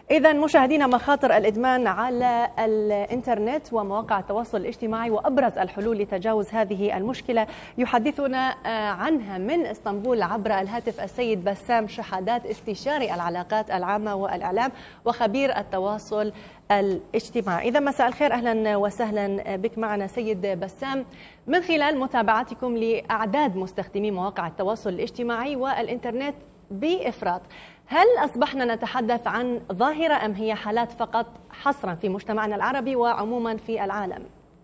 إذا مشاهدينا، مخاطر الإدمان على الإنترنت ومواقع التواصل الاجتماعي وأبرز الحلول لتجاوز هذه المشكلة يحدثنا عنها من اسطنبول عبر الهاتف السيد بسام شحادات، استشاري العلاقات العامة والإعلام وخبير التواصل الاجتماعي. إذا مساء الخير، أهلا وسهلا بك معنا سيد بسام. من خلال متابعتكم لأعداد مستخدمي مواقع التواصل الاجتماعي والإنترنت بإفراط، هل أصبحنا نتحدث عن ظاهرة أم هي حالات فقط حصرا في مجتمعنا العربي وعموما في العالم؟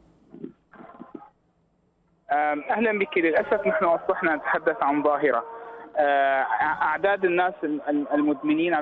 أهلا بك. للأسف نحن أصبحنا نتحدث عن ظاهرة. أعداد الناس المدمنين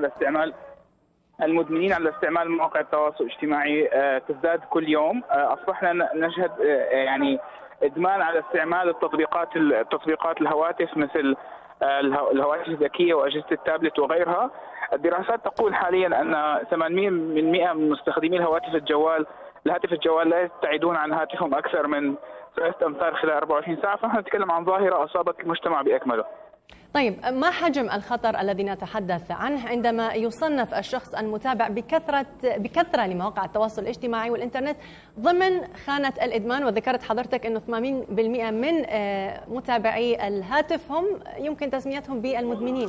على استعمال مواقع التواصل الاجتماعي تزداد كل يوم. أصبحنا نشهد يعني إدمان على استعمال تطبيقات الهواتف، مثل الهواتف الذكية وأجهزة التابلت وغيرها. الدراسات تقول حاليا أن 8% من مستخدمي الهاتف الجوال لا يبتعدون عن هاتفهم أكثر من 3 أمتار خلال 24 ساعة. فنحن نتكلم عن ظاهرة أصابت المجتمع بأكمله. طيب، ما حجم الخطر الذي نتحدث عنه عندما يصنف الشخص المتابع بكثرة لمواقع التواصل الاجتماعي والإنترنت ضمن خانة الإدمان؟ وذكرت حضرتك أنه 80% من متابعي الهاتف هم يمكن تسميتهم بالمدمنين.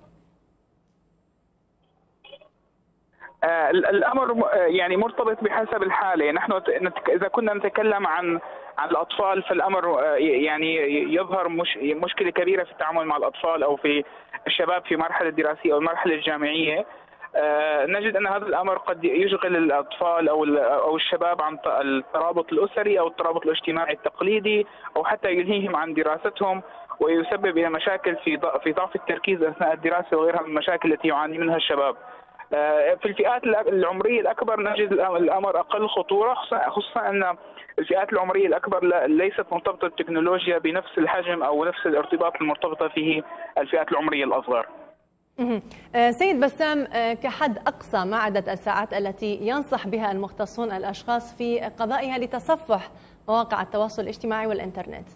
الأمر يعني مرتبط بحسب الحالة. نحن إذا كنا نتكلم عن الأطفال، فالأمر يعني يظهر مشكلة كبيرة في التعامل مع الأطفال أو في الشباب في المرحلة الدراسية أو المرحلة الجامعية. نجد أن هذا الأمر قد يشغل الأطفال أو الشباب عن الترابط الأسري أو الترابط الاجتماعي التقليدي، أو حتى يلهيهم عن دراستهم ويسبب إلى مشاكل في ضعف التركيز أثناء الدراسة وغيرها من المشاكل التي يعاني منها الشباب. في الفئات العمرية الأكبر نجد الأمر أقل خطورة، خصوصا أن الفئات العمرية الأكبر ليست مرتبطة بالتكنولوجيا بنفس الحجم أو نفس الارتباط المرتبطة فيه الفئات العمرية الأصغر. سيد بسام، كحد أقصى ما عدد الساعات التي ينصح بها المختصون الأشخاص في قضائها لتصفح مواقع التواصل الاجتماعي والإنترنت؟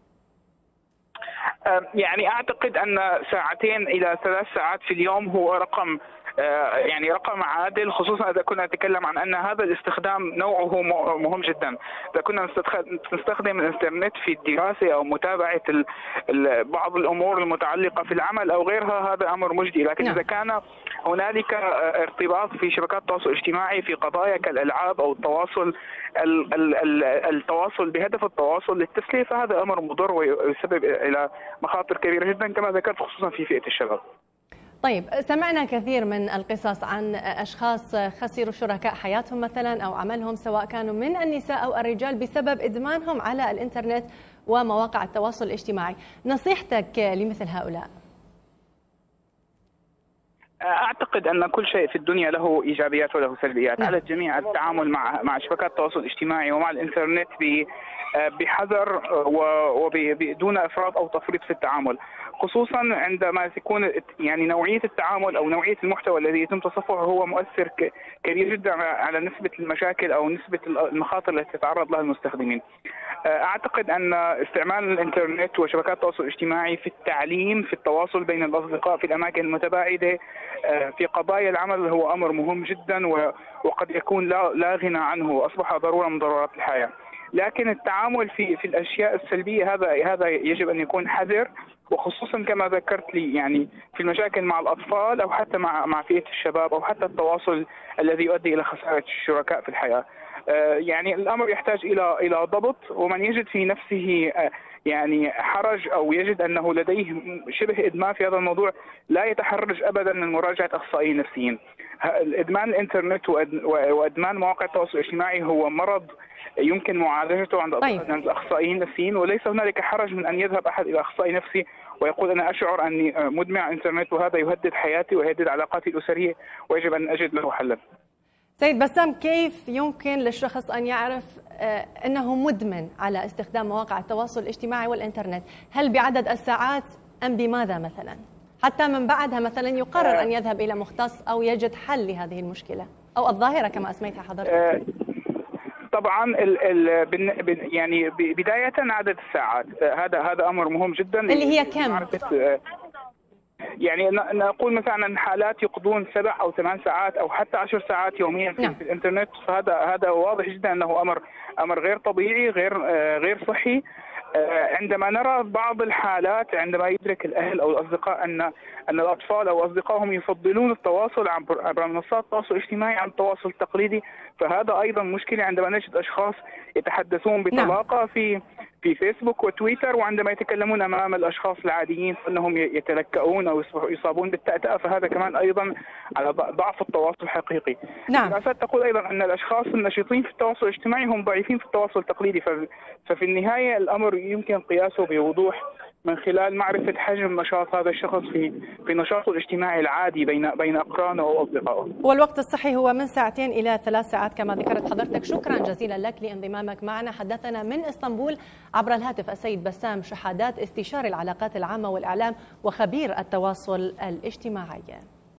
يعني أعتقد أن 2 إلى 3 ساعات في اليوم هو رقم عادل، خصوصا إذا كنا نتكلم عن أن هذا الاستخدام نوعه مهم جدا. إذا كنا نستخدم الإنترنت في الدراسة أو متابعة بعض الأمور المتعلقة في العمل أو غيرها، هذا أمر مجدي. لكن إذا كان هنالك ارتباط في شبكات التواصل الاجتماعي في قضايا كالألعاب أو التواصل بهدف التواصل للتسلية، فهذا أمر مضر ويسبب إلى مخاطر كبيرة جدا كما ذكرت، خصوصا في فئة الشباب. طيب، سمعنا كثير من القصص عن أشخاص خسروا شركاء حياتهم مثلا أو عملهم، سواء كانوا من النساء أو الرجال، بسبب إدمانهم على الإنترنت ومواقع التواصل الاجتماعي. نصيحتك لمثل هؤلاء؟ أعتقد أن كل شيء في الدنيا له إيجابيات وله سلبيات. على الجميع التعامل مع شبكات التواصل الاجتماعي ومع الإنترنت بحذر وبدون إفراط أو تفريط في التعامل، خصوصا عندما تكون يعني نوعية التعامل أو نوعية المحتوى الذي يتم تصفحه هو مؤثر كبير جدا على نسبة المشاكل أو نسبة المخاطر التي تتعرض لها المستخدمين. أعتقد أن استعمال الإنترنت وشبكات التواصل الاجتماعي في التعليم، في التواصل بين الأصدقاء في الأماكن المتباعدة، في قضايا العمل، هو أمر مهم جدا وقد يكون لا غنى عنه، أصبح ضرورة من ضرورات الحياة. لكن التعامل في الأشياء السلبية هذا يجب أن يكون حذر، وخصوصا كما ذكرت لي يعني في المشاكل مع الأطفال أو حتى مع فئة الشباب أو حتى التواصل الذي يؤدي إلى خسارة الشركاء في الحياة. يعني الأمر يحتاج إلى ضبط، ومن يجد في نفسه يعني حرج أو يجد أنه لديه شبه إدمان في هذا الموضوع لا يتحرج أبدا من مراجعة أخصائيين نفسيين. إدمان الإنترنت وإدمان مواقع التواصل الاجتماعي هو مرض يمكن معالجته عند أخصائيين نفسيين، وليس هنالك حرج من أن يذهب أحد إلى أخصائي نفسي ويقول أنا أشعر أني مدمن على الإنترنت وهذا يهدد حياتي ويهدد علاقاتي الأسرية ويجب أن أجد له حلا. سيد بسام، كيف يمكن للشخص أن يعرف أنه مدمن على استخدام مواقع التواصل الاجتماعي والإنترنت؟ هل بعدد الساعات أم بماذا مثلا؟ حتى من بعدها مثلا يقرر أن يذهب إلى مختص أو يجد حل لهذه المشكلة أو الظاهرة كما أسميتها حضرتك. طبعا يعني بداية عدد الساعات، هذا أمر مهم جدا. اللي هي كم؟ يعني نقول مثلا أن حالات يقضون 7 أو 8 ساعات أو حتى 10 ساعات يوميا في الإنترنت، فهذا واضح جدا أنه أمر غير طبيعي، غير صحي. عندما نرى بعض الحالات عندما يدرك الأهل أو الأصدقاء أن الأطفال أو أصدقائهم يفضلون التواصل عبر منصات التواصل الاجتماعي عن التواصل التقليدي، فهذا أيضا مشكلة. عندما نجد أشخاص يتحدثون بطلاقة في فيسبوك وتويتر، وعندما يتكلمون أمام الأشخاص العاديين فإنهم يتلكؤون أو يصابون بالتأتأة، فهذا كمان أيضا على ضعف التواصل الحقيقي. الدراسات تقول أيضا أن الأشخاص النشيطين في التواصل الاجتماعي هم ضعيفين في التواصل التقليدي، ففي النهاية الأمر يمكن قياسه بوضوح من خلال معرفة حجم نشاط هذا الشخص في نشاطه الاجتماعي العادي بين أقرانه أو أصدقائه. والوقت الصحي هو من 2 إلى 3 ساعات كما ذكرت حضرتك. شكرا جزيلا لك لانضمامك معنا. حدثنا من اسطنبول عبر الهاتف السيد بسام شحادات، استشاري العلاقات العامة والإعلام وخبير التواصل الاجتماعي.